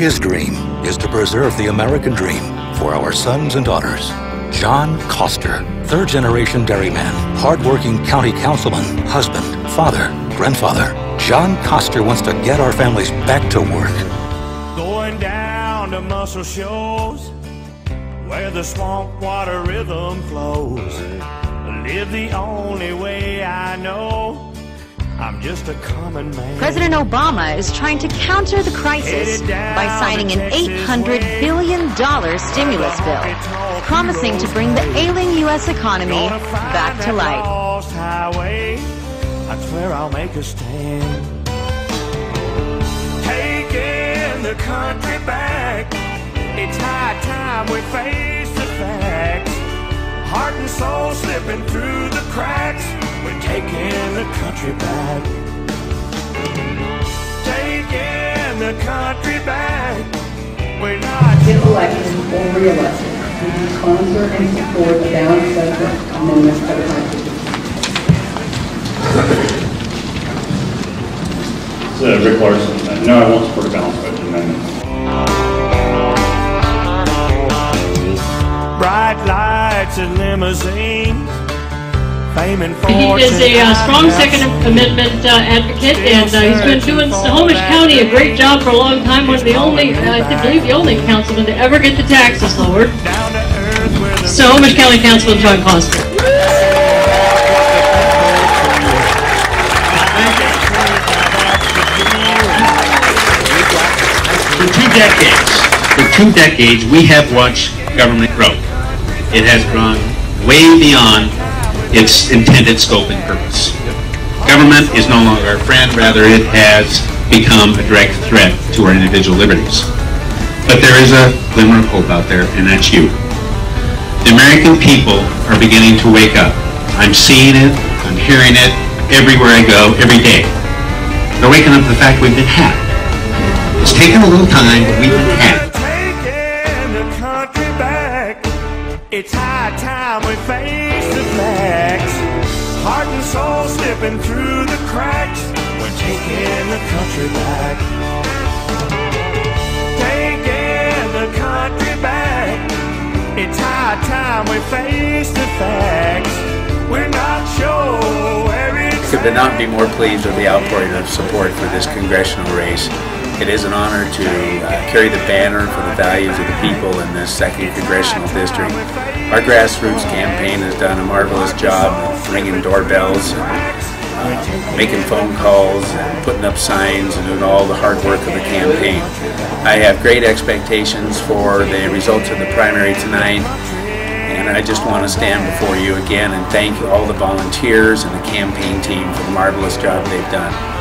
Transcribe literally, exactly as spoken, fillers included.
His dream is to preserve the American dream for our sons and daughters. John Koster, third-generation dairyman, hard-working county councilman, husband, father, grandfather. John Koster wants to get our families back to work. Going down to muscle shows where the swamp water rhythm flows. Live the only way I know. I'm just a common man. President Obama is trying to counter the crisis by signing an eight hundred billion dollars stimulus bill, promising to bring the ailing U S economy back to life. I swear I'll make a stand. Taking the country back. It's high time we face the facts. Heart and soul slipping through the cracks. We're taking the country back. Taking the country back. We're not if elected or re-elected, would you sponsor and support a balanced budget amendment to the Constitution? So, Rick Larson, no, I won't support a balanced budget amendment. bright lights and limousines. Fame and He is a uh, strong Second Amendment uh, advocate, and uh, he's been doing Snohomish County a great job for a long time. One of the only, uh, I believe, the only councilman to ever get the taxes lowered. Snohomish County Councilman John Koster. For two decades, for two decades, we have watched government grow. It has grown way beyond its intended scope and purpose. Government is no longer a friend, rather it has become a direct threat to our individual liberties. But there is a glimmer of hope out there, and that's you. The American people are beginning to wake up. I'm seeing it, I'm hearing it everywhere I go, every day. They're waking up to the fact we've been hacked. It's taken a little time, but we've been hacked. It's high time we face the facts. Heart and soul slipping through the cracks. We're taking the country back. Taking the country back. It's high time we face the facts. We're not sure where it's Could not be more pleased with the outpouring of support for this congressional race. It is an honor to uh, carry the banner for the values of the people in this second congressional district. Our grassroots campaign has done a marvelous job of ringing doorbells, and, uh, making phone calls, and putting up signs, and doing all the hard work of the campaign. I have great expectations for the results of the primary tonight, and I just want to stand before you again and thank all the volunteers and the campaign team for the marvelous job they've done.